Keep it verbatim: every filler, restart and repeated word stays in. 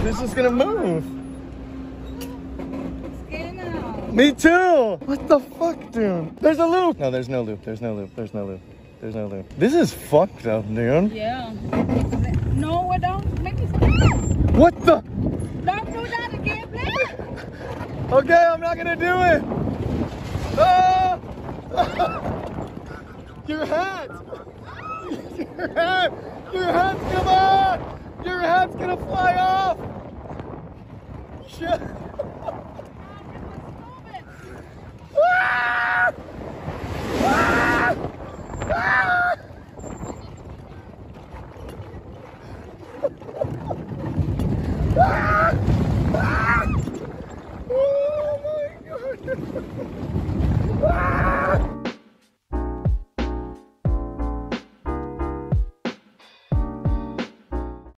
This is gonna move. I'm scared now. Me too. What the fuck, dude? There's a loop. No, there's no loop. There's no loop. There's no loop. There's no loop. This is fucked up, dude. Yeah. No, I don't. Make me stop. What the? Don't do that again, please. Okay, I'm not gonna do it. Ah! Your hat. Your hat. Your hat's gonna. Your hat's gonna fly off. Shit. Ah! Ah! Ah!